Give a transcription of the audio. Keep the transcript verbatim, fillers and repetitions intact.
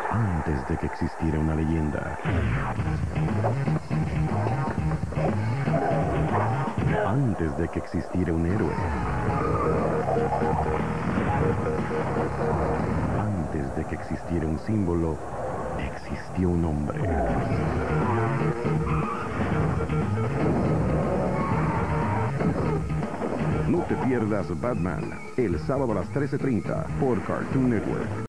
Antes de que existiera una leyenda. Antes de que existiera un héroe. Antes de que existiera un símbolo, existió un hombre. No te pierdas Batman, el sábado a las trece treinta por Cartoon Network.